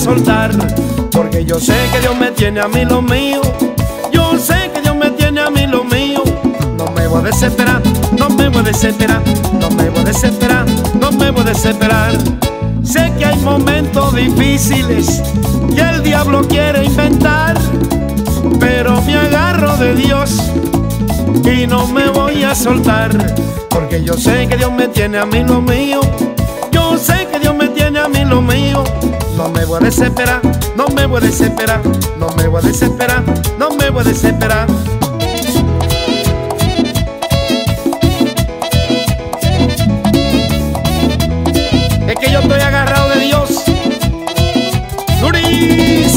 soltar, porque yo sé que Dios me tiene a mí lo mío. Yo sé que Dios me tiene a mí lo mío. No me voy a desesperar, no me voy a desesperar, no me voy a desesperar, no me voy a desesperar. Sé que hay momentos difíciles que el diablo quiere inventar, pero me agarro de Dios y no me voy a soltar, porque yo sé que Dios me tiene a mí lo mío. Yo sé que Dios me tiene a mí lo mío. No me voy a desesperar, no me voy a desesperar, no me voy a desesperar, no me voy a desesperar. Es que yo estoy agarrado de Dios. Durísimo.